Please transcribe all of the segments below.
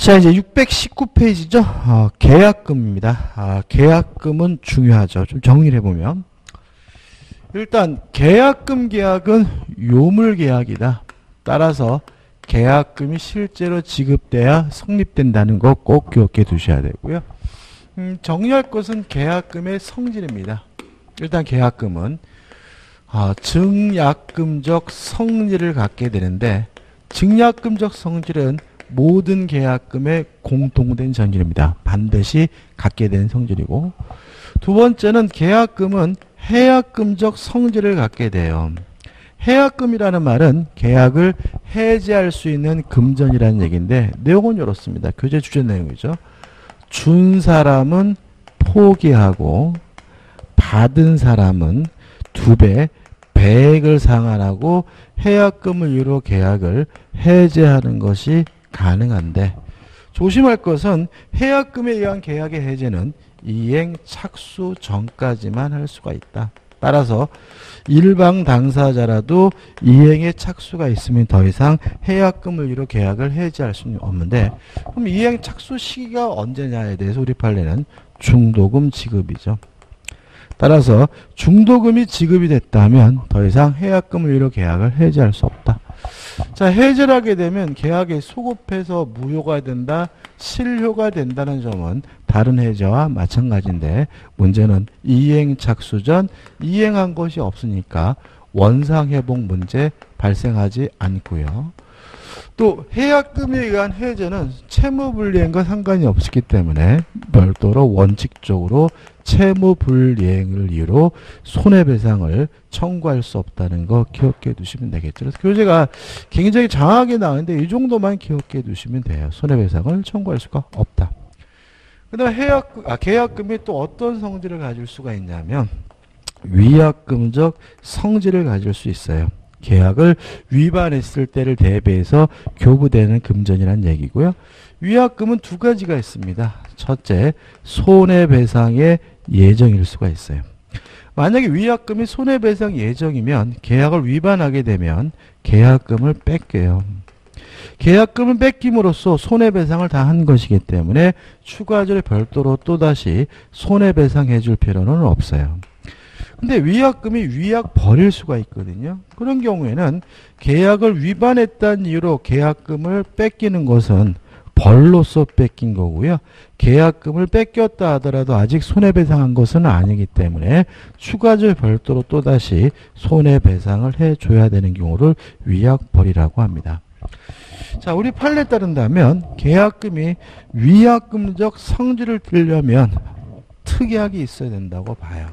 자, 이제 619페이지죠. 계약금입니다. 계약금은 중요하죠. 좀 정리를 해보면. 일단, 계약금 계약은 요물 계약이다. 따라서 계약금이 실제로 지급돼야 성립된다는 거 꼭 기억해 두셔야 되고요. 정리할 것은 계약금의 성질입니다. 일단 계약금은 증약금적 성질을 갖게 되는데, 증약금적 성질은 모든 계약금의 공통된 성질입니다. 반드시 갖게 되는 성질이고, 두 번째는 계약금은 해약금적 성질을 갖게 돼요. 해약금이라는 말은 계약을 해지할 수 있는 금전이라는 얘기인데, 내용은 이렇습니다. 교재 주제 내용이죠. 준 사람은 포기하고 받은 사람은 2배, 배액을 상환하고 해약금을 이유로 계약을 해제하는 것이 가능한데, 조심할 것은 해약금에 의한 계약의 해제는 이행 착수 전까지만 할 수가 있다. 따라서 일방 당사자라도 이행에 착수가 있으면 더 이상 해약금을 이유로 계약을 해지할 수는 없는데, 그럼 이행 착수 시기가 언제냐에 대해서 우리 판례는 중도금 지급이죠. 따라서 중도금이 지급이 됐다면 더 이상 해약금을 이유로 계약을 해지할 수 없다. 자, 해제를 하게 되면 계약이 소급해서 무효가 된다, 실효가 된다는 점은 다른 해제와 마찬가지인데, 문제는 이행 착수 전 이행한 것이 없으니까 원상회복 문제 발생하지 않고요. 또 해약금에 의한 해제는 채무불이행과 상관이 없기 때문에 별도로 원칙적으로 채무불이행을 이유로 손해배상을 청구할 수 없다는 거 기억해 두시면 되겠죠. 그래서 교재가 굉장히 장하게 나오는데 이 정도만 기억해 두시면 돼요. 손해배상을 청구할 수가 없다. 그 다음에 계약금이 또 어떤 성질을 가질 수가 있냐면 위약금적 성질을 가질 수 있어요. 계약을 위반했을 때를 대비해서 교부되는 금전이라는 얘기고요. 위약금은 2가지가 있습니다. 첫째, 손해배상의 예정일 수가 있어요. 만약에 위약금이 손해배상 예정이면 계약을 위반하게 되면 계약금을 뺏겨요. 계약금을 뺏김으로써 손해배상을 다 한 것이기 때문에 추가적으로 별도로 또다시 손해배상 해줄 필요는 없어요. 근데 위약금이 위약 벌일 수가 있거든요. 그런 경우에는 계약을 위반했다는 이유로 계약금을 뺏기는 것은 벌로서 뺏긴 거고요. 계약금을 뺏겼다 하더라도 아직 손해배상한 것은 아니기 때문에 추가적으로 별도로 또다시 손해배상을 해줘야 되는 경우를 위약벌이라고 합니다. 자, 우리 판례에 따른다면 계약금이 위약금적 성질을 띠려면 특약이 있어야 된다고 봐요.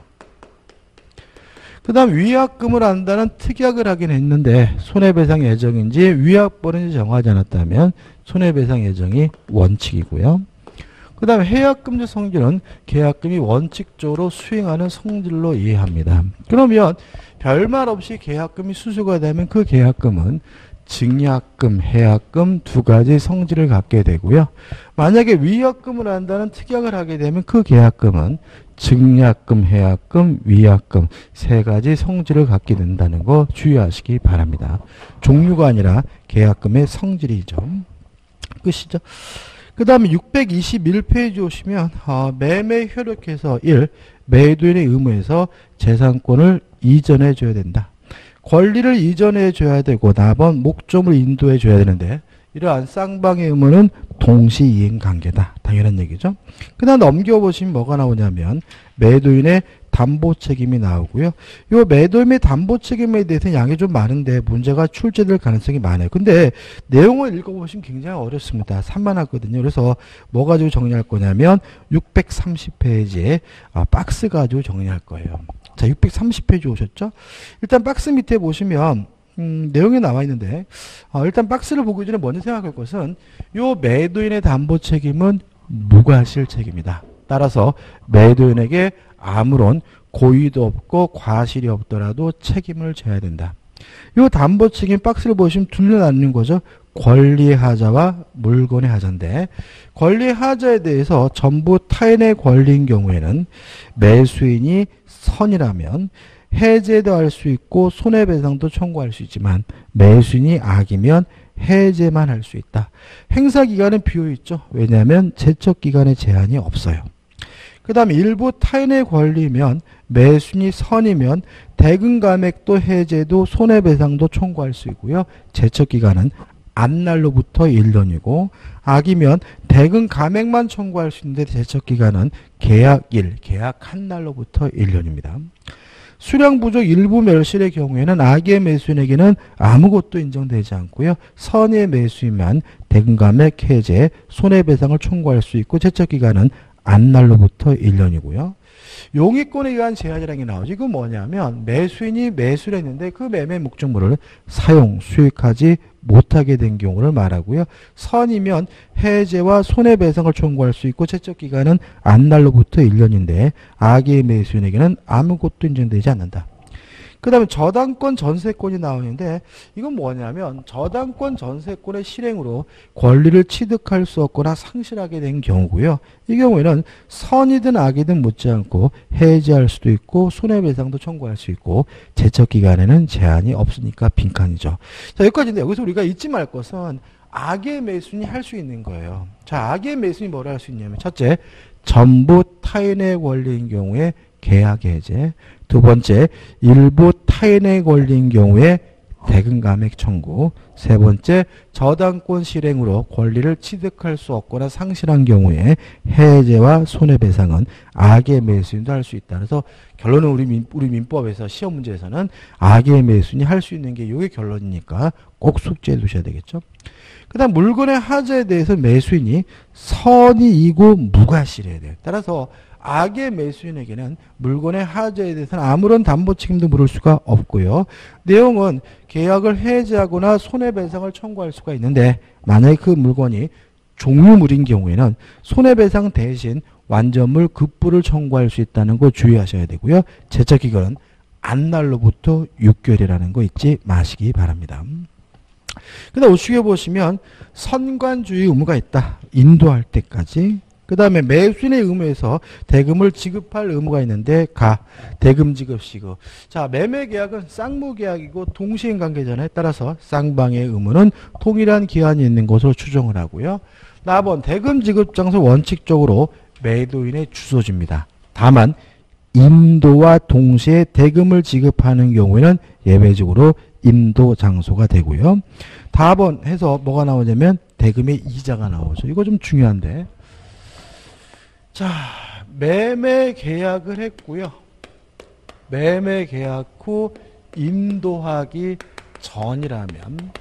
그 다음 위약금을 한다는 특약을 하긴 했는데 손해배상 예정인지 위약벌인지 정하지 않았다면 손해배상 예정이 원칙이고요. 그 다음 해약금적 성질은 계약금이 원칙적으로 수행하는 성질로 이해합니다. 그러면 별말 없이 계약금이 수수가 되면 그 계약금은 증약금, 해약금 2가지 성질을 갖게 되고요. 만약에 위약금을 한다는 특약을 하게 되면 그 계약금은 증약금, 해약금, 위약금 3가지 성질을 갖게 된다는 거 주의하시기 바랍니다. 종류가 아니라 계약금의 성질이죠. 끝이죠. 그 다음에 621페이지 오시면 매매 효력에서 1. 매도인의 의무에서 재산권을 이전해 줘야 된다. 권리를 이전해 줘야 되고 남은 목적을 인도해 줘야 되는데 이러한 쌍방의 의무는 동시이행관계다. 당연한 얘기죠. 그 다음 넘겨보시면 뭐가 나오냐면 매도인의 담보 책임이 나오고요. 이 매도인의 담보 책임에 대해서는 양이 좀 많은데 문제가 출제될 가능성이 많아요. 근데 내용을 읽어보시면 굉장히 어렵습니다. 산만하거든요. 그래서 뭐 가지고 정리할 거냐면 630페이지에 박스 가지고 정리할 거예요. 자, 630페이지 오셨죠? 일단 박스 밑에 보시면 내용이 나와 있는데 일단 박스를 보기 전에 먼저 생각할 것은 요 매도인의 담보 책임은 무과실 책임이다. 따라서 매도인에게 아무런 고의도 없고 과실이 없더라도 책임을 져야 된다. 요 담보 책임 박스를 보시면 둘로 나누는 거죠. 권리의 하자와 물건의 하자인데 권리의 하자에 대해서 전부 타인의 권리인 경우에는 매수인이 선이라면 해제도 할 수 있고 손해배상도 청구할 수 있지만 매수인이 악이면 해제만 할 수 있다. 행사기간은 비어있죠. 왜냐하면 제척기간에 제한이 없어요. 그 다음에 일부 타인의 권리면 매수인이 선이면 대금감액도 해제도 손해배상도 청구할 수 있고요. 제척기간은 안날로부터 1년이고 악이면 대금감액만 청구할 수 있는데 제척기간은 계약일, 계약한 날로부터 1년입니다. 수량 부족 일부 멸실의 경우에는 악의 매수인에게는 아무것도 인정되지 않고요. 선의 매수인만 대금감액 해제, 손해배상을 청구할 수 있고 제척기간은 안날로부터 1년이고요. 용의권에 의한 제한이라는 게 나오죠. 이건 뭐냐면 매수인이 매수를 했는데 그 매매 목적물을 사용, 수익하지 못하게 된 경우를 말하고요. 선이면 해제와 손해배상을 청구할 수 있고 채척기간은 안날로부터 1년인데 악의 매수인에게는 아무것도 인정되지 않는다. 그 다음에 저당권 전세권이 나오는데 이건 뭐냐면 저당권 전세권의 실행으로 권리를 취득할 수 없거나 상실하게 된 경우고요. 이 경우에는 선이든 악이든 묻지 않고 해지할 수도 있고 손해배상도 청구할 수 있고 제척기간에는 제한이 없으니까 빈칸이죠. 자, 여기까지인데 여기서 우리가 잊지 말 것은 악의 매수인이 할 수 있는 거예요. 자, 악의 매수인이 뭐를 할 수 있냐면 첫째, 전부 타인의 권리인 경우에 계약 해제. 두 번째, 일부 타인의 권리인 경우에 대금감액 청구. 세 번째, 저당권 실행으로 권리를 취득할 수 없거나 상실한 경우에 해제와 손해배상은 악의 매수인도 할 수 있다. 그래서 결론은 우리 민법에서 시험 문제에서는 악의 매수인이 할 수 있는 게 이게 결론이니까 꼭 숙지해 두셔야 되겠죠. 그 다음 물건의 하자에 대해서 매수인이 선이이고 무과실해야 돼요. 따라서 악의 매수인에게는 물건의 하자에 대해서는 아무런 담보 책임도 물을 수가 없고요. 내용은 계약을 해지하거나 손해배상을 청구할 수가 있는데 만약에 그 물건이 종류물인 경우에는 손해배상 대신 완전물 급부를 청구할 수 있다는 거 주의하셔야 되고요. 제척기간은 안날로부터 6개월이라는 거 잊지 마시기 바랍니다. 그 다음 우측에 보시면 선관주의 의무가 있다. 인도할 때까지. 그 다음에 매수인의 의무에서 대금을 지급할 의무가 있는데 대금 지급 시급. 자, 매매 계약은 쌍무 계약이고 동시행 관계잖아요. 따라서 쌍방의 의무는 동일한 기한이 있는 것으로 추정을 하고요. 4번 대금 지급 장소 원칙적으로 매도인의 주소지입니다. 다만 임도와 동시에 대금을 지급하는 경우에는 예외적으로 임도 장소가 되고요. 4번 해서 뭐가 나오냐면 대금의 이자가 나오죠. 이거 좀 중요한데. 자, 매매 계약을 했고요. 매매 계약 후 임도하기 전이라면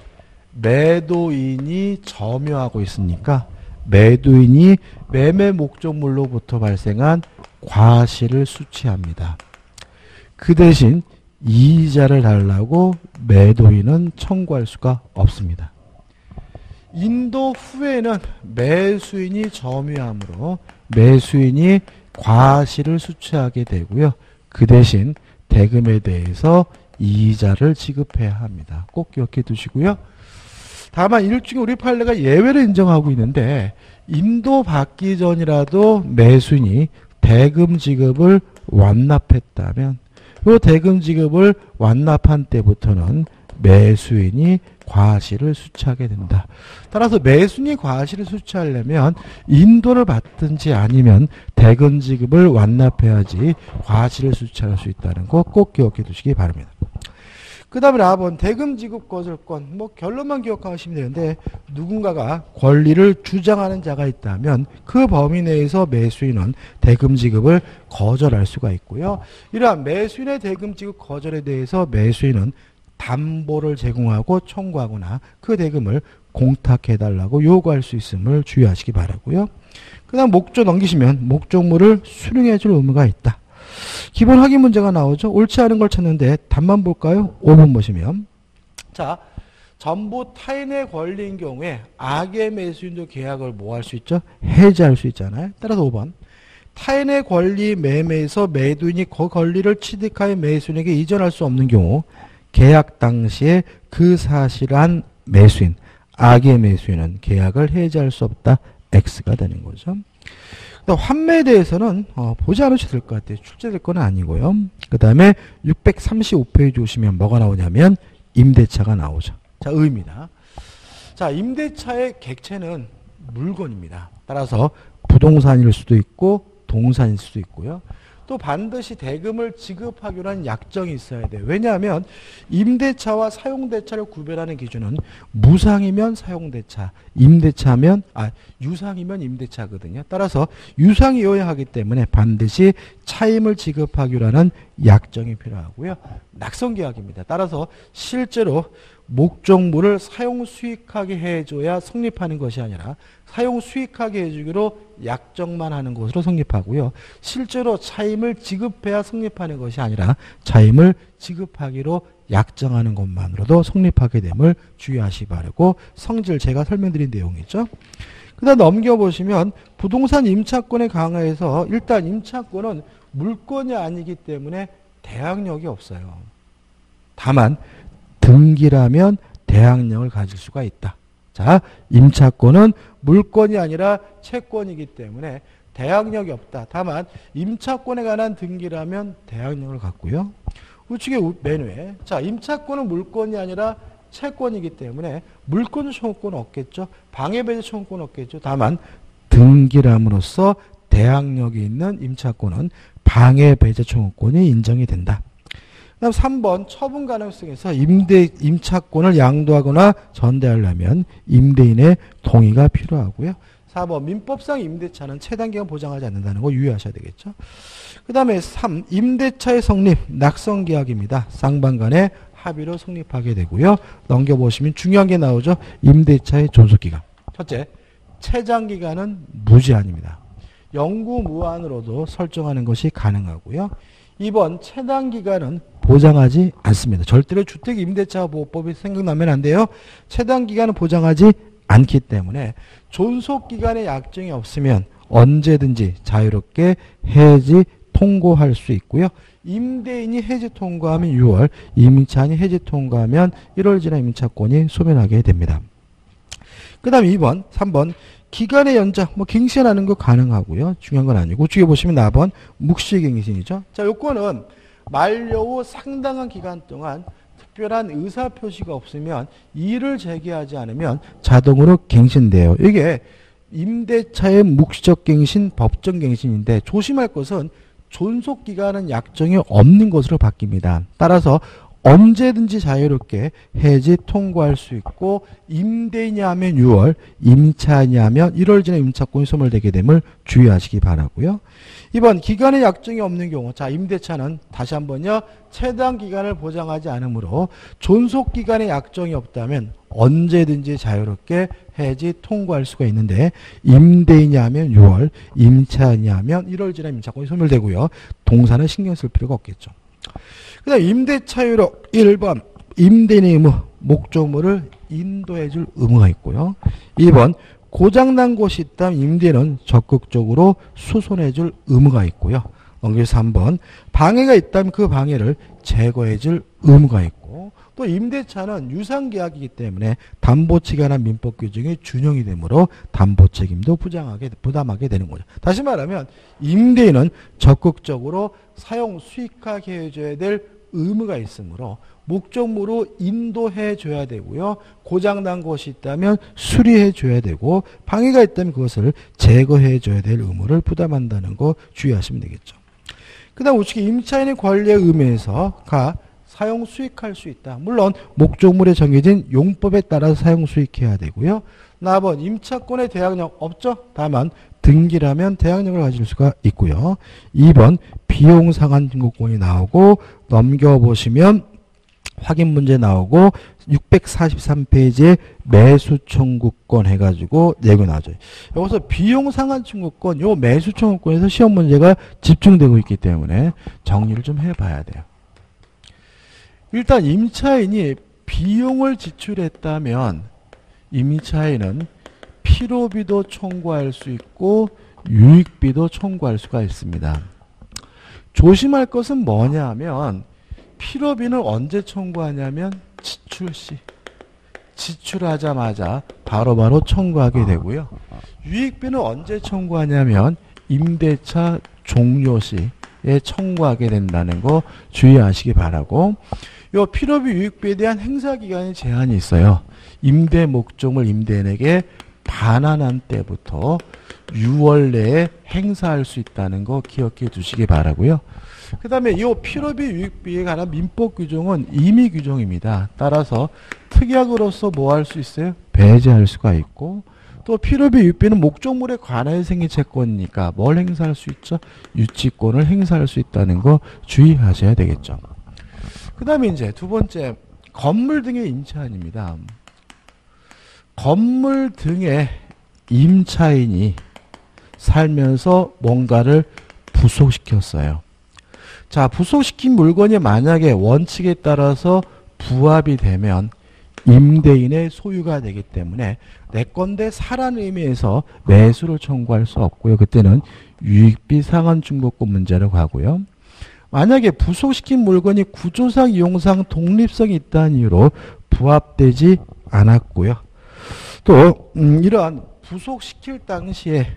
매도인이 점유하고 있으니까 매도인이 매매 목적물로부터 발생한 과실을 수취합니다. 그 대신 이자를 달라고 매도인은 청구할 수가 없습니다. 인도 후에는 매수인이 점유하므로 매수인이 과실을 수취하게 되고요. 그 대신 대금에 대해서 이자를 지급해야 합니다. 꼭 기억해 두시고요. 다만 일종의 우리 판례가 예외를 인정하고 있는데 인도 받기 전이라도 매수인이 대금 지급을 완납했다면 이 대금 지급을 완납한 때부터는 매수인이 과실을 수취하게 된다. 따라서 매수인이 과실을 수취하려면 인도를 받든지 아니면 대금 지급을 완납해야지 과실을 수취할 수 있다는 거 꼭 기억해 두시기 바랍니다. 그 다음에 4번 대금 지급 거절권. 결론만 기억하시면 되는데 누군가가 권리를 주장하는 자가 있다면 그 범위 내에서 매수인은 대금 지급을 거절할 수가 있고요. 이러한 매수인의 대금 지급 거절에 대해서 매수인은 담보를 제공하고 청구하거나 그 대금을 공탁해달라고 요구할 수 있음을 주의하시기 바라고요. 그 다음 목적 넘기시면 목적물을 수령해줄 의무가 있다. 기본 확인 문제가 나오죠. 옳지 않은 걸 찾는데 답만 볼까요? 5번 보시면 자, 전부 타인의 권리인 경우에 악의 매수인도 계약을 뭐 할 수 있죠? 해지할 수 있잖아요. 따라서 5번 타인의 권리 매매에서 매도인이 그 권리를 취득하여 매수인에게 이전할 수 없는 경우 계약 당시에 그 사실한 매수인, 악의 매수인은 계약을 해지할 수 없다. X가 되는 거죠. 환매에 대해서는 보지 않으셔도 될 것 같아요. 출제될 건 아니고요. 그 다음에 635페이지 오시면 뭐가 나오냐면 임대차가 나오죠. 자, 의미다. 자, 임대차의 객체는 물건입니다. 따라서 부동산일 수도 있고 동산일 수도 있고요. 또 반드시 대금을 지급하기로 한 약정이 있어야 돼요. 왜냐하면 임대차와 사용대차를 구별하는 기준은 무상이면 사용대차, 유상이면 임대차거든요. 따라서 유상이어야 하기 때문에 반드시 차임을 지급하기로 하는 약정이 필요하고요. 낙선계약입니다. 따라서 실제로 목적물을 사용 수익하게 해줘야 성립하는 것이 아니라 사용 수익하게 해주기로 약정만 하는 것으로 성립하고요. 실제로 차임을 지급해야 성립하는 것이 아니라 차임을 지급하기로 약정하는 것만으로도 성립하게 됨을 주의하시 바라고 성질 제가 설명드린 내용이죠. 그 다음 넘겨보시면 부동산 임차권의 강화에서 일단 임차권은 물건이 아니기 때문에 대항력이 없어요. 다만 등기라면 대항력을 가질 수가 있다. 자, 임차권은 물건이 아니라 채권이기 때문에 대항력이 없다. 다만 임차권에 관한 등기라면 대항력을 갖고요. 우측에 맨 위에 자, 임차권은 물건이 아니라 채권이기 때문에 물권 청구권 없겠죠. 방해배제 청구권 없겠죠. 다만 등기람으로써 대항력이 있는 임차권은 방해배제 청구권이 인정이 된다. 그다음 3번 처분 가능성에서 임차권을 양도하거나 전대하려면 임대인의 동의가 필요하고요. 4번 민법상 임대차는 최단기간 보장하지 않는다는 거 유의하셔야 되겠죠. 그 다음에 3 임대차의 성립 낙선계약입니다. 쌍방간의 합의로 성립하게 되고요. 넘겨보시면 중요한 게 나오죠. 임대차의 존속기간. 첫째, 최장기간은 무제한입니다. 영구무한으로도 설정하는 것이 가능하고요. 2번 최단기간은 보장하지 않습니다. 절대로 주택임대차보호법이 생각나면 안 돼요. 최단기간은 보장하지 않기 때문에 존속기간의 약정이 없으면 언제든지 자유롭게 해지 통고할 수 있고요. 임대인이 해지 통고하면 6월, 임차인이 해지 통고하면 1월 지나 임차권이 소멸하게 됩니다. 그 다음 2번, 3번 기간의 연장, 갱신하는 거 가능하고요. 중요한 건 아니고 우측에 보시면 4번 묵시갱신이죠. 자, 요건은 만료 후 상당한 기간 동안 특별한 의사표시가 없으면 이의를 제기하지 않으면 자동으로 갱신돼요. 이게 임대차의 묵시적 갱신, 법정 갱신인데 조심할 것은 존속기간은 약정이 없는 것으로 바뀝니다. 따라서 언제든지 자유롭게 해지 통고할 수 있고 임대인이 하면 6월, 임차인이 하면 1월 전에 임차권이 소멸되게 됨을 주의하시기 바라고요. 2번 기간의 약정이 없는 경우 자 임대차는 다시 한번요. 최단 기간을 보장하지 않으므로 존속기간의 약정이 없다면 언제든지 자유롭게 해지 통고할 수가 있는데 임대인이 하면 6월, 임차인이 하면 1월 전에 임차권이 소멸되고요. 동사는 신경 쓸 필요가 없겠죠. 그 다음 임대차유로 1번 임대인의 의무 목적물을 인도해 줄 의무가 있고요. 2번 고장난 곳이 있다면 임대인은 적극적으로 수선해 줄 의무가 있고요. 넘겨서 3번 방해가 있다면 그 방해를 제거해 줄 의무가 있고 또 임대차는 유상계약이기 때문에 담보책에 관한 민법 규정이 준용이 되므로 담보책임도 부담하게 되는 거죠. 다시 말하면 임대인은 적극적으로 사용 수익하게 해줘야 될 의무가 있으므로 목적물로 인도해 줘야 되고요. 고장난 것이 있다면 수리해 줘야 되고 방해가 있다면 그것을 제거해 줘야 될 의무를 부담한다는 거 주의하시면 되겠죠. 그 다음 우측에 임차인의 권리의 의미에서 사용 수익할 수 있다. 물론 목적물에 정해진 용법에 따라서 사용 수익해야 되고요. 4번 임차권의 대항력 없죠. 다만 등기라면 대항력을 가질 수가 있고요. 2번 비용 상한 증거권이 나오고 넘겨보시면 확인 문제 나오고 643페이지에 매수 청구권 해가지고 내고 나죠. 여기서 비용 상한 청구권, 요 매수 청구권에서 시험 문제가 집중되고 있기 때문에 정리를 좀 해봐야 돼요. 일단 임차인이 비용을 지출했다면 임차인은 필요비도 청구할 수 있고 유익비도 청구할 수가 있습니다. 조심할 것은 뭐냐 하면 필요비는 언제 청구하냐면 지출 시 지출하자마자 바로바로 청구하게 되고요. 유익비는 언제 청구하냐면 임대차 종료 시에 청구하게 된다는 거 주의하시기 바라고, 요 필요비 유익비에 대한 행사 기간에 제한이 있어요. 임대 목적물 임대인에게 반환한 때부터 6월 내에 행사할 수 있다는 거 기억해 두시기 바라고요. 그 다음에 이 필요비 유익비에 관한 민법 규정은 임의 규정입니다. 따라서 특약으로서 뭐 할 수 있어요? 배제할 수가 있고, 또 필요비 유익비는 목적물에 관하여 생긴 채권이니까 뭘 행사할 수 있죠? 유치권을 행사할 수 있다는 거 주의하셔야 되겠죠. 그 다음에 이제 두 번째, 건물 등의 임차인입니다. 건물 등의 임차인이 살면서 뭔가를 부속시켰어요. 자, 부속시킨 물건이 만약에 원칙에 따라서 부합이 되면 임대인의 소유가 되기 때문에 내 건데 사라는 의미에서 매수를 청구할 수 없고요. 그때는 유익비 상환 중복권 문제로 가고요. 만약에 부속시킨 물건이 구조상 이용상 독립성이 있다는 이유로 부합되지 않았고요. 또 이러한 부속시킬 당시에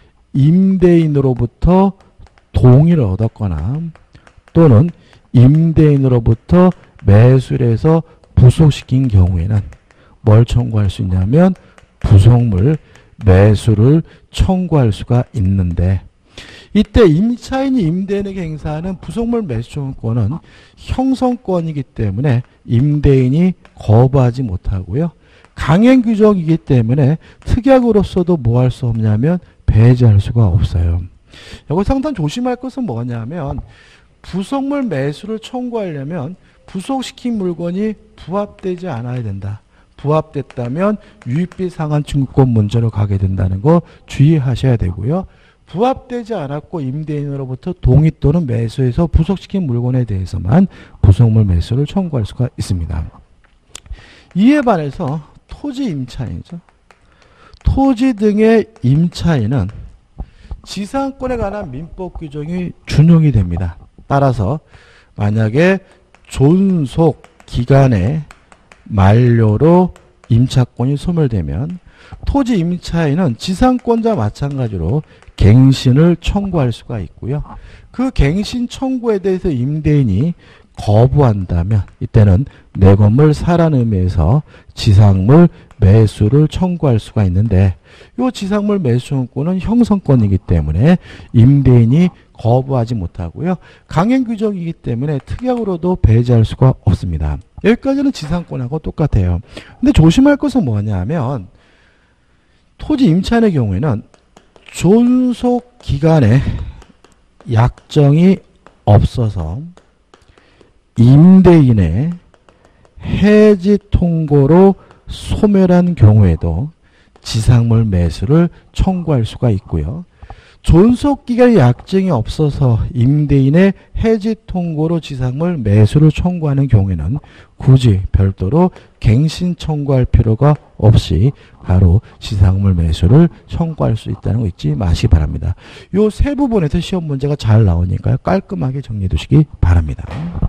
임대인으로부터 동의를 얻었거나 또는 임대인으로부터 매수를 해서 부속시킨 경우에는 뭘 청구할 수 있냐면 부속물 매수를 청구할 수가 있는데, 이때 임차인이 임대인에게 행사하는 부속물 매수 청구권은 형성권이기 때문에 임대인이 거부하지 못하고요. 강행 규정이기 때문에 특약으로서도 뭐 할 수 없냐면 배제할 수가 없어요. 여기 상당히 조심할 것은 뭐냐면 부속물 매수를 청구하려면 부속시킨 물건이 부합되지 않아야 된다. 부합됐다면 유익비 상환 청구권 문제로 가게 된다는 거 주의하셔야 되고요. 부합되지 않았고 임대인으로부터 동의 또는 매수해서 부속시킨 물건에 대해서만 부속물 매수를 청구할 수가 있습니다. 이에 반해서 토지 임차인이죠. 토지 등의 임차인은 지상권에 관한 민법 규정이 준용이 됩니다. 따라서 만약에 존속 기간의 만료로 임차권이 소멸되면 토지 임차인은 지상권자와 마찬가지로 갱신을 청구할 수가 있고요. 그 갱신 청구에 대해서 임대인이 거부한다면 이때는 내 건물 사라는 의미에서 지상물 매수를 청구할 수가 있는데, 이 지상물 매수 청구권은 형성권이기 때문에 임대인이 거부하지 못하고요. 강행 규정이기 때문에 특약으로도 배제할 수가 없습니다. 여기까지는 지상권하고 똑같아요. 근데 조심할 것은 뭐냐면 토지 임차인의 경우에는 존속 기간에 약정이 없어서 임대인의 해지 통고로 소멸한 경우에도 지상물 매수를 청구할 수가 있고요. 존속기간의 약정이 없어서 임대인의 해지 통고로 지상물 매수를 청구하는 경우에는 굳이 별도로 갱신 청구할 필요가 없이 바로 지상물 매수를 청구할 수 있다는 거 잊지 마시기 바랍니다. 이 세 부분에서 시험 문제가 잘 나오니까요. 깔끔하게 정리해 두시기 바랍니다.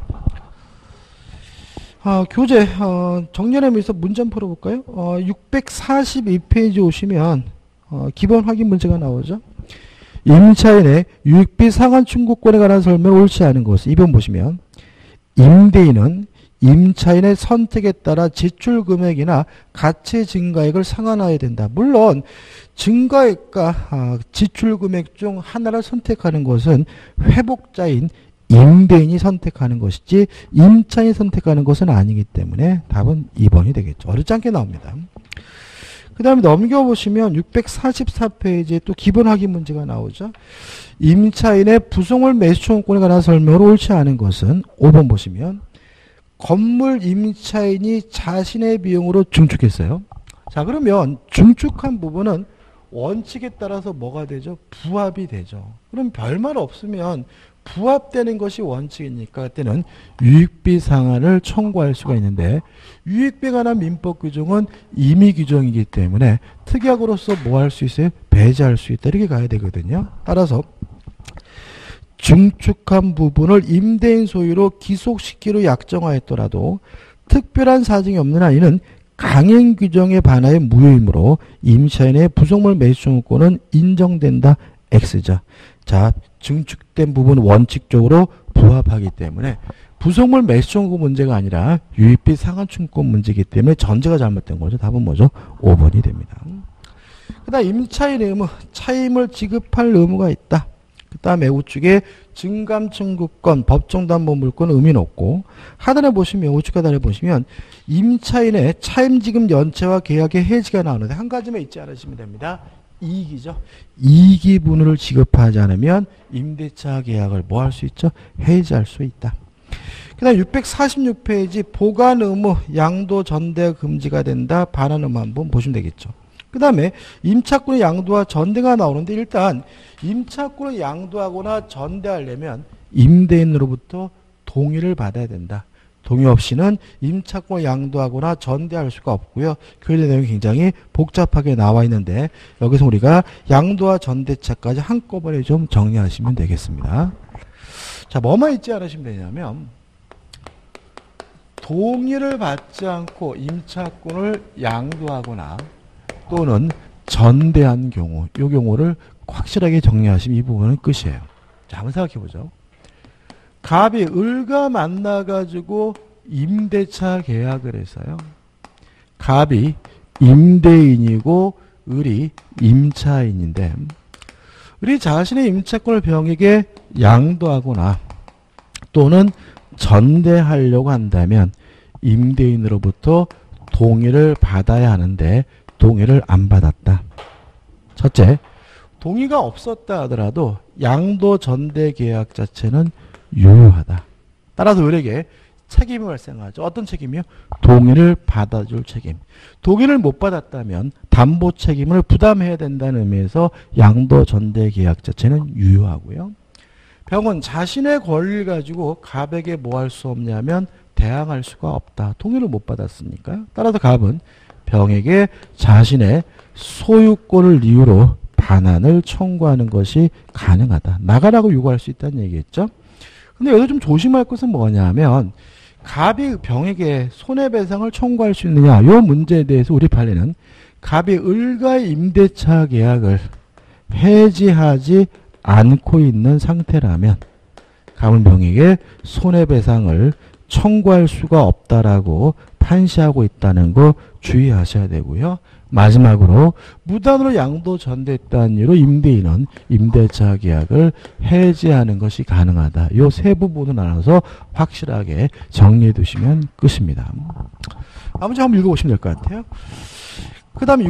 교재 정렬하면서 문제 한번 풀어볼까요? 642페이지 오시면 기본 확인 문제가 나오죠. 임차인의 유익비 상환 청구권에 관한 설명을 옳지 않은 것은 2번 보시면 임대인은 임차인의 선택에 따라 지출 금액이나 가치 증가액을 상환해야 된다. 물론 증가액과 지출 금액 중 하나를 선택하는 것은 회복자인 임대인이 선택하는 것이지 임차인이 선택하는 것은 아니기 때문에 답은 2번이 되겠죠. 어렵지 않게 나옵니다. 그 다음에 넘겨보시면 644페이지에 또 기본 확인 문제가 나오죠. 임차인의 부속물 매수 청구권에 관한 설명을 옳지 않은 것은 5번 보시면 건물 임차인이 자신의 비용으로 증축했어요. 자, 그러면 증축한 부분은 원칙에 따라서 뭐가 되죠? 부합이 되죠. 그럼 별말 없으면 부합되는 것이 원칙이니까 그때는 유익비 상환을 청구할 수가 있는데, 유익비에 관한 민법 규정은 임의 규정이기 때문에 특약으로서 뭐 할 수 있어요? 배제할 수 있다. 이렇게 가야 되거든요. 따라서 증축한 부분을 임대인 소유로 기속시키로 약정하였더라도 특별한 사정이 없는 한 이는 강행 규정에 반하여 무효이므로 임차인의 부속물 매수 청구권은 인정된다. X죠. 자, 증축된 부분 원칙적으로 부합하기 때문에 부속물 매수청구 문제가 아니라 유입비 상환증권 문제이기 때문에 전제가 잘못된 거죠. 답은 뭐죠? 5번이 됩니다. 그 다음 임차인 의무, 차임을 지급할 의무가 있다. 그 다음에 우측에 증감청구권, 법정담보물권 의미는 없고 하단에 보시면 우측 하단에 보시면 임차인의 차임지급 연체와 계약의 해지가 나오는데 한 가지만 잊지 않으시면 됩니다. 이익이죠. 이익이분을 지급하지 않으면 임대차 계약을 뭐 할 수 있죠? 해지할 수 있다. 그 다음 646페이지 보관 의무, 양도 전대 금지가 된다. 반환 의무 한번 보시면 되겠죠. 그 다음에 임차권의 양도와 전대가 나오는데 일단 임차권을 양도하거나 전대하려면 임대인으로부터 동의를 받아야 된다. 동의 없이는 임차권을 양도하거나 전대할 수가 없고요. 교재 내용이 굉장히 복잡하게 나와 있는데 여기서 우리가 양도와 전대차까지 한꺼번에 좀 정리하시면 되겠습니다. 자, 뭐만 잊지 않으시면 되냐면 동의를 받지 않고 임차권을 양도하거나 또는 전대한 경우, 이 경우를 확실하게 정리하시면 이 부분은 끝이에요. 자, 한번 생각해 보죠. 갑이 을과 만나가지고 임대차 계약을 했어요. 갑이 임대인이고 을이 임차인인데 을이 자신의 임차권을 병에게 양도하거나 또는 전대하려고 한다면 임대인으로부터 동의를 받아야 하는데 동의를 안 받았다. 첫째, 동의가 없었다 하더라도 양도 전대 계약 자체는 유효하다. 따라서 을에게 책임이 발생하죠. 어떤 책임이요? 동의를 받아줄 책임. 동의를 못 받았다면 담보 책임을 부담해야 된다는 의미에서 양도 전대 계약 자체는 유효하고요. 병은 자신의 권리를 가지고 갑에게 뭐 할 수 없냐면 대항할 수가 없다. 동의를 못 받았으니까요. 따라서 갑은 병에게 자신의 소유권을 이유로 반환을 청구하는 것이 가능하다. 나가라고 요구할 수 있다는 얘기겠죠. 근데 여기서 좀 조심할 것은 뭐냐면 갑이 병에게 손해배상을 청구할 수 있느냐 이 문제에 대해서 우리 판례는 갑이 을과의 임대차 계약을 해지하지 않고 있는 상태라면 갑은 병에게 손해배상을 청구할 수가 없다라고 판시하고 있다는 거 주의하셔야 되고요. 마지막으로 무단으로 양도 전대했다는 이유로 임대인은 임대차 계약을 해지하는 것이 가능하다. 이 세 부분을 나눠서 확실하게 정리해 두시면 끝입니다. 아무튼 한번 읽어보시면 될 것 같아요. 그 다음에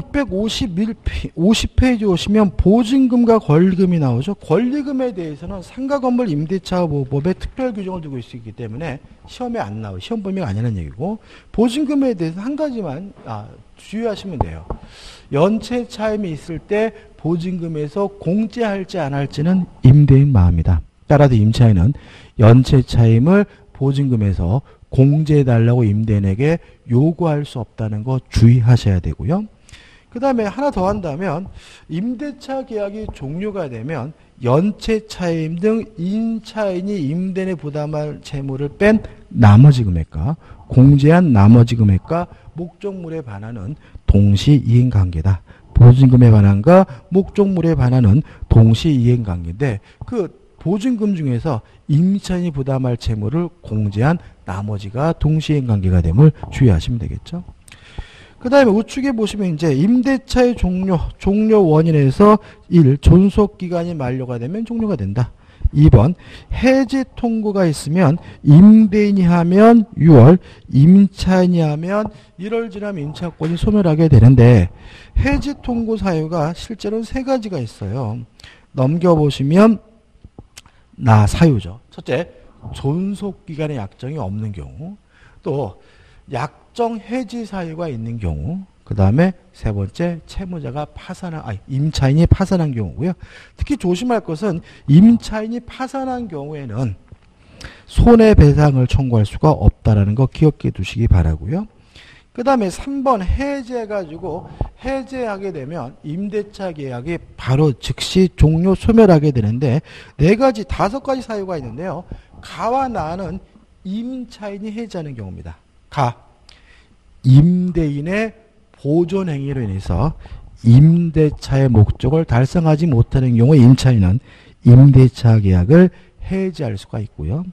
50페이지 오시면 보증금과 권리금이 나오죠. 권리금에 대해서는 상가건물 임대차 보호법에 특별 규정을 두고 있기 때문에 시험에 안 나와요. 시험 범위가 아니라는 얘기고 보증금에 대해서 한 가지만 주의하시면 돼요. 연체 차임이 있을 때 보증금에서 공제할지 안 할지는 임대인 마음이다. 따라서 임차인은 연체 차임을 보증금에서 공제해달라고 임대인에게 요구할 수 없다는 거 주의하셔야 되고요. 그 다음에 하나 더 한다면 임대차 계약이 종료가 되면 연체 차임 등 임차인이 임대인에 부담할 채무를 뺀 나머지 금액과 공제한 나머지 금액과 목적물에 반하는 동시이행관계다. 보증금에 반한과 목적물에 반하는 동시이행관계인데 그 보증금 중에서 임차인이 부담할 채무를 공제한 나머지가 동시이행관계가 됨을 주의하시면 되겠죠. 그 다음에 우측에 보시면 이제 임대차의 종료 원인에서 1. 존속기간이 만료가 되면 종료가 된다. 2번 해지 통고가 있으면 임대인이 하면 6월, 임차인이 하면 1월 지나면 임차권이 소멸하게 되는데 해지 통고 사유가 실제로는 세 가지가 있어요. 넘겨보시면 사유죠. 첫째, 존속기간의 약정이 없는 경우, 또 약정 해지 사유가 있는 경우, 그 다음에 세 번째, 임차인이 파산한 경우고요. 특히 조심할 것은 임차인이 파산한 경우에는 손해배상을 청구할 수가 없다라는 거 기억해 두시기 바라고요. 그 다음에 3번 해제하게 되면 임대차 계약이 바로 즉시 종료 소멸하게 되는데 5가지 사유가 있는데요. 가와 나는 임차인이 해지하는 경우입니다. 임대인의 보존 행위로 인해서 임대차의 목적을 달성하지 못하는 경우에 임차인은 임대차 계약을 해지할 수가 있고요.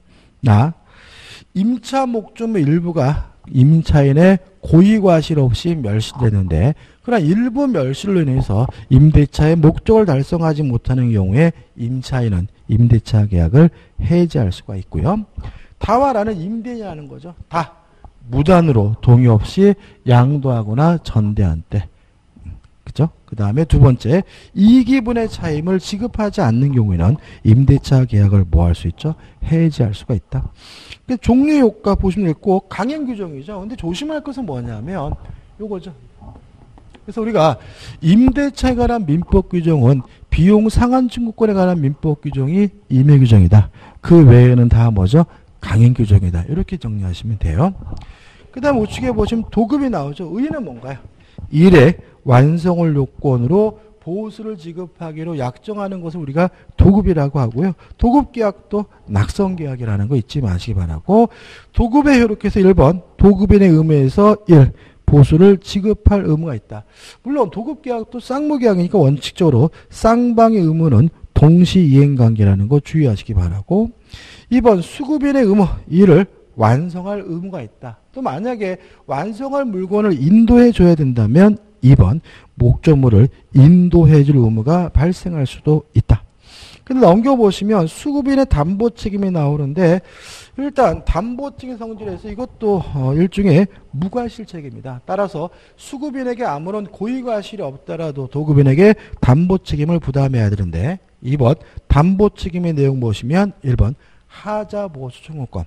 임차 목적물 일부가 임차인의 고의과실 없이 멸실되는데 그러나 일부 멸실로 인해서 임대차의 목적을 달성하지 못하는 경우에 임차인은 임대차 계약을 해지할 수가 있고요. 다와라는 임대인이라는 거죠. 다 무단으로 동의 없이 양도하거나 전대한 때. 그죠? 그 다음에 두 번째, 이기분의 차임을 지급하지 않는 경우에는 임대차 계약을 뭐 할 수 있죠? 해지할 수가 있다. 종료 효과 보시면 되겠고, 강행 규정이죠. 근데 조심할 것은 뭐냐면, 요거죠. 그래서 우리가 임대차에 관한 민법 규정은 비용 상한 청구권에 관한 민법 규정이 임의 규정이다. 그 외에는 다 뭐죠? 강행 규정이다. 이렇게 정리하시면 돼요. 그 다음 우측에 보시면 도급이 나오죠. 의의는 뭔가요? 일의 완성을 요건으로 보수를 지급하기로 약정하는 것을 우리가 도급이라고 하고요. 도급계약도 낙성계약이라는 거 잊지 마시기 바라고, 도급에 효력해서 1번 도급인의 의무에서 1. 보수를 지급할 의무가 있다. 물론 도급계약도 쌍무계약이니까 원칙적으로 쌍방의 의무는 동시이행관계라는 거 주의하시기 바라고, 2번 수급인의 의무, 이를 완성할 의무가 있다. 또 만약에 완성할 물건을 인도해 줘야 된다면 2번 목적물을 인도해 줄 의무가 발생할 수도 있다. 근데 넘겨보시면 수급인의 담보 책임이 나오는데, 일단 담보증의 성질에서 이것도 일종의 무과실 책임이다. 따라서 수급인에게 아무런 고의과실이 없더라도 도급인에게 담보 책임을 부담해야 되는데, 2번 담보 책임의 내용 보시면 1번 하자보수 청구권,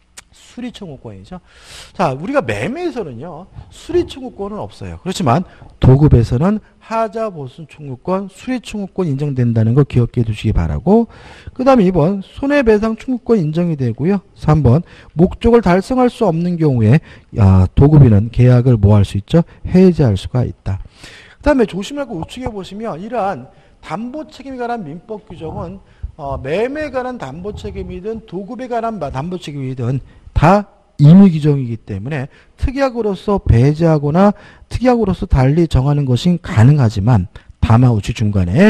수리 청구권이죠. 자, 우리가 매매에서는요, 수리 청구권은 없어요. 그렇지만 도급에서는 하자 보수 청구권, 수리 청구권 인정된다는 거 기억해 두시기 바라고, 그 다음에 2번 손해배상 청구권 인정이 되고요. 3번 목적을 달성할 수 없는 경우에 도급인은 계약을 뭐 할 수 있죠? 해지할 수가 있다. 그 다음에 조심할 거 우측에 보시면 이러한 담보 책임에 관한 민법 규정은 매매에 관한 담보 책임이든 도급에 관한 담보 책임이든 다 임의 규정이기 때문에 특약으로서 배제하거나 특약으로서 달리 정하는 것이 가능하지만, 다만 우측 중간에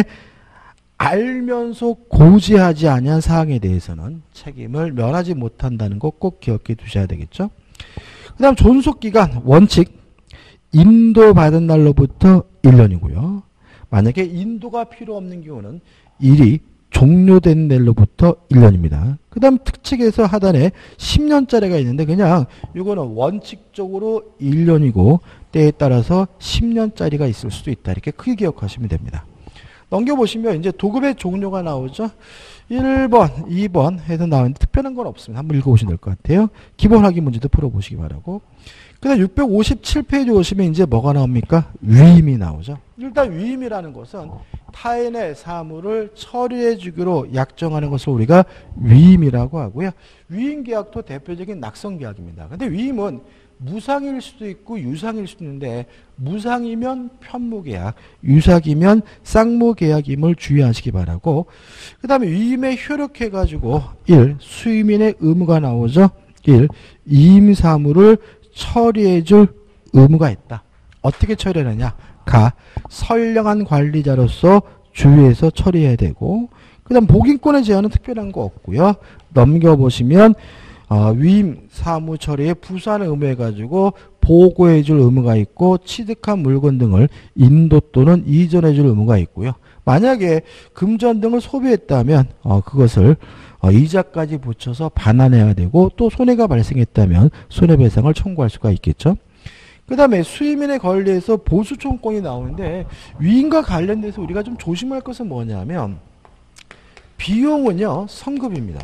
알면서 고지하지 아니한 사항에 대해서는 책임을 면하지 못한다는 거 꼭 기억해 두셔야 되겠죠. 그 다음 존속기간 원칙, 인도받은 날로부터 1년이고요. 만약에 인도가 필요 없는 경우는 일이 종료된 날로부터 1년입니다. 그 다음 특칙에서 하단에 10년짜리가 있는데 그냥 이거는 원칙적으로 1년이고 때에 따라서 10년짜리가 있을 수도 있다. 이렇게 크게 기억하시면 됩니다. 넘겨보시면 이제 도급의 종료가 나오죠. 1번, 2번 해서 나오는데 특별한 건 없습니다. 한번 읽어보시면 될 것 같아요. 기본 확인 문제도 풀어보시기 바라고. 그 다음 657페이지 오시면 이제 뭐가 나옵니까? 위임이 나오죠. 일단 위임이라는 것은 타인의 사물을 처리해 주기로 약정하는 것을 우리가 위임이라고 하고요. 위임계약도 대표적인 낙성계약입니다. 근데 위임은 무상일 수도 있고 유상일 수도 있는데, 무상이면 편무계약, 유상이면 쌍무계약임을 주의하시기 바라고, 그 다음에 위임에 효력해가지고 1. 수임인의 의무가 나오죠. 1. 이임사물을 처리해 줄 의무가 있다. 어떻게 처리하느냐? 선량한 관리자로서 주의해서 처리해야 되고, 그 다음 복인권의 제한은 특별한 거 없고요. 넘겨보시면 위임 사무 처리에 부수하는 의무해가지고 보고해 줄 의무가 있고, 취득한 물건 등을 인도 또는 이전해 줄 의무가 있고요. 만약에 금전 등을 소비했다면 그것을 이자까지 붙여서 반환해야 되고, 또 손해가 발생했다면 손해배상을 청구할 수가 있겠죠. 그 다음에 수임인의 권리에서 보수청구권이 나오는데, 위임과 관련돼서 우리가 좀 조심할 것은 뭐냐면, 비용은요 선급입니다.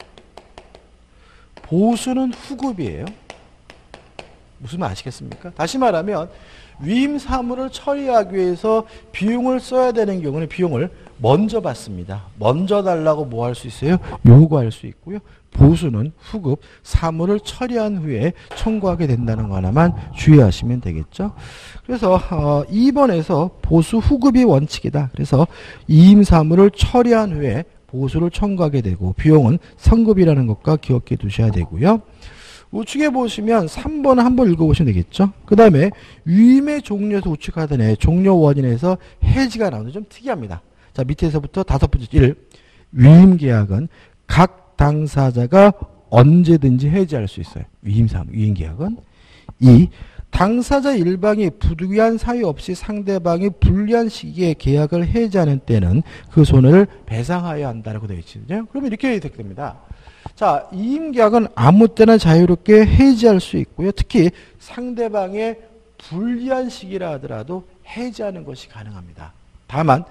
보수는 후급이에요. 무슨 말 아시겠습니까? 다시 말하면 위임 사물을 처리하기 위해서 비용을 써야 되는 경우는 비용을 먼저 받습니다. 먼저 달라고 뭐 할 수 있어요? 요구할 수 있고요. 보수는 후급, 사물을 처리한 후에 청구하게 된다는 거 하나만 주의하시면 되겠죠. 그래서 2번에서 보수 후급이 원칙이다. 그래서 이임 사물을 처리한 후에 보수를 청구하게 되고, 비용은 선급이라는 것과 기억해 두셔야 되고요. 우측에 보시면 3번 한번 읽어보시면 되겠죠. 그 다음에 위임의 종료에서 우측하던 애 종료 원인에서 해지가 나오는데 좀 특이합니다. 자, 밑에서부터 5번째 1. 위임계약은 각 당사자가 언제든지 해지할 수 있어요. 위임계약은. 2. 당사자 일방이 부득이한 사유 없이 상대방이 불리한 시기에 계약을 해지하는 때는 그 손해를 배상하여야 한다고 되어 있거든요. 그러면 이렇게 됩니다. 자, 이임계약은 아무 때나 자유롭게 해지할 수 있고요. 특히 상대방의 불리한 시기라 하더라도 해지하는 것이 가능합니다. 다만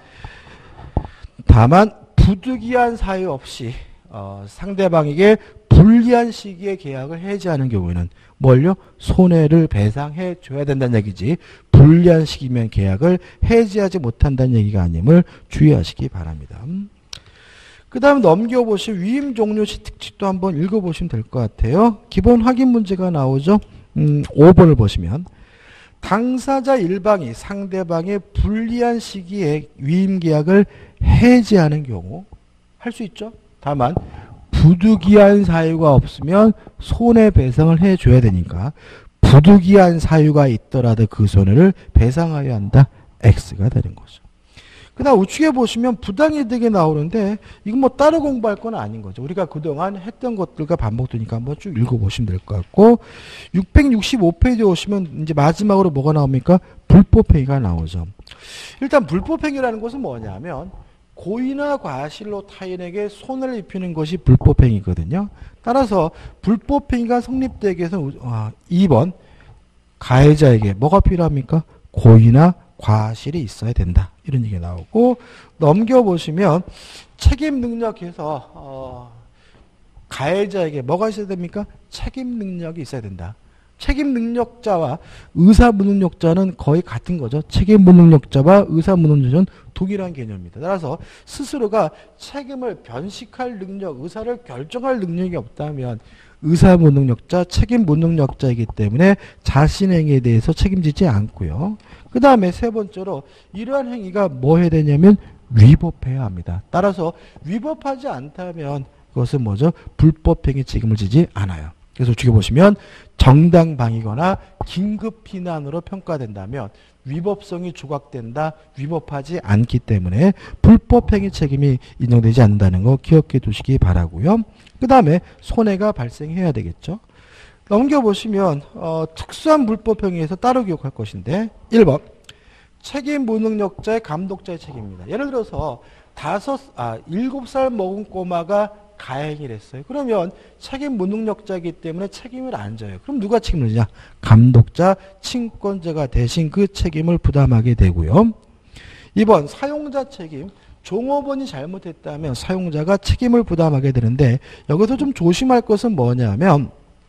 부득이한 사유 없이 상대방에게 불리한 시기에 계약을 해지하는 경우에는 뭘요? 손해를 배상해 줘야 된다는 얘기지, 불리한 시기면 계약을 해지하지 못한다는 얘기가 아님을 주의하시기 바랍니다. 그 다음 넘겨보실 위임 종료 시 특칙도 한번 읽어보시면 될 것 같아요. 기본 확인 문제가 나오죠. 5번을 보시면 당사자 일방이 상대방의 불리한 시기에 위임계약을 해지하는 경우 할 수 있죠. 다만 부득이한 사유가 없으면 손해배상을 해줘야 되니까 부득이한 사유가 있더라도 그 손해를 배상하여야 한다. X가 되는 거죠. 그 다음 우측에 보시면 부당이득이 나오는데 이건 뭐 따로 공부할 건 아닌 거죠. 우리가 그동안 했던 것들과 반복되니까 한번 쭉 읽어보시면 될 것 같고 665페이지에 오시면 이제 마지막으로 뭐가 나옵니까? 불법행위가 나오죠. 일단 불법행위라는 것은 뭐냐면 고의나 과실로 타인에게 손해를 입히는 것이 불법행위거든요. 따라서 불법행위가 성립되기 위해서는 2번 가해자에게 뭐가 필요합니까? 고의나 과실이 있어야 된다. 이런 얘기가 나오고 넘겨보시면 책임 능력에서 가해자에게 뭐가 있어야 됩니까? 책임 능력이 있어야 된다. 책임 능력자와 의사 무능력자는 거의 같은 거죠. 책임 무능력자와 의사 무능력자는 동일한 개념입니다. 따라서 스스로가 책임을 변식할 능력, 의사를 결정할 능력이 없다면 의사 무능력자, 책임 무능력자이기 때문에 자신의 행위에 대해서 책임지지 않고요. 그 다음에 세 번째로 이러한 행위가 뭐 해야 되냐면 위법해야 합니다. 따라서 위법하지 않다면 그것은 뭐죠? 불법행위 책임을 지지 않아요. 그래서 우측에 보시면 정당방위거나 긴급피난으로 평가된다면 위법성이 조각된다, 위법하지 않기 때문에 불법행위 책임이 인정되지 않는다는 거 기억해 두시기 바라고요. 그 다음에 손해가 발생해야 되겠죠. 넘겨보시면 특수한 불법행위에서 따로 기억할 것인데 1번 책임 무능력자의 감독자의 책임입니다. 예를 들어서 7살 먹은 꼬마가 가행을 했어요. 그러면 책임 무능력자이기 때문에 책임을 안 져요. 그럼 누가 책임을 지냐? 감독자, 친권자가 대신 그 책임을 부담하게 되고요. 2번 사용자 책임. 종업원이 잘못했다면 사용자가 책임을 부담하게 되는데 여기서 좀 조심할 것은 뭐냐면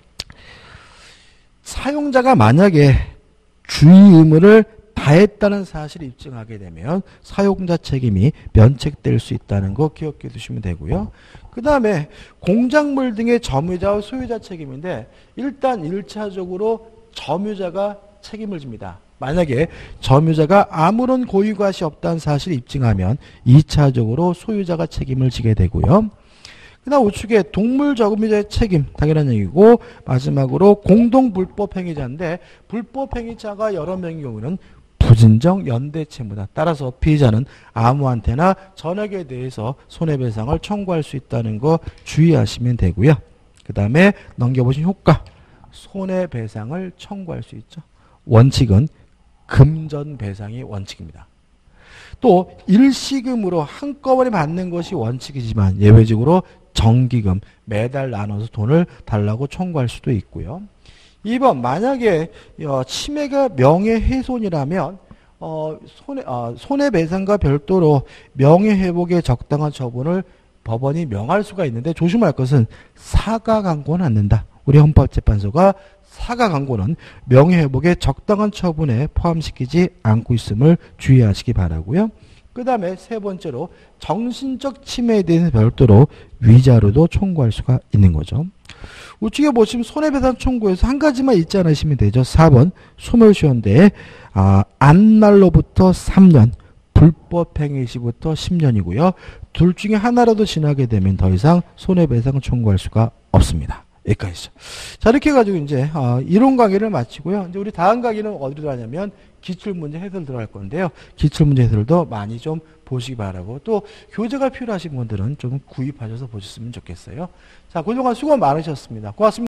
사용자가 만약에 주의 의무를 다했다는 사실을 입증하게 되면 사용자 책임이 면책될 수 있다는 거 기억해 두시면 되고요. 그 다음에 공작물 등의 점유자와 소유자 책임인데 일단 1차적으로 점유자가 책임을 집니다. 만약에 점유자가 아무런 고의과실이 없다는 사실을 입증하면 2차적으로 소유자가 책임을 지게 되고요. 그 다음 우측에 동물 저금자의 책임 당연한 얘기고 마지막으로 공동불법행위자인데 불법행위자가 여러 명의 경우는 부진정 연대채무다. 따라서 피해자는 아무한테나 전액에 대해서 손해배상을 청구할 수 있다는 거 주의하시면 되고요. 그 다음에 넘겨보신 효과. 손해배상을 청구할 수 있죠. 원칙은 금전배상이 원칙입니다. 또 일시금으로 한꺼번에 받는 것이 원칙이지만 예외적으로 정기금 매달 나눠서 돈을 달라고 청구할 수도 있고요. 2번 만약에 침해가 명예훼손이라면 손해배상과 별도로 명예회복에 적당한 처분을 법원이 명할 수가 있는데 조심할 것은 사과강고는 않는다. 우리 헌법재판소가 사과강고는 명예회복에 적당한 처분에 포함시키지 않고 있음을 주의하시기 바라고요. 그 다음에 세 번째로 정신적 침해에 대해서 별도로 위자료도 청구할 수가 있는 거죠. 우측에 보시면 손해배상 청구에서 한 가지만 잊지 않으시면 되죠. 4번 소멸시효인데 안날로부터 3년, 불법행위 시부터 10년이고요. 둘 중에 하나라도 지나게 되면 더 이상 손해배상 청구할 수가 없습니다. 여기까지죠. 자, 이렇게 해가지고 이제 이론 강의를 마치고요. 이제 우리 다음 강의는 어디로 들어가냐면 기출문제 해설 들어갈 건데요. 기출문제 해설도 많이 좀 보시기 바라고, 또 교재가 필요하신 분들은 좀 구입하셔서 보셨으면 좋겠어요. 자, 그동안 수고 많으셨습니다. 고맙습니다.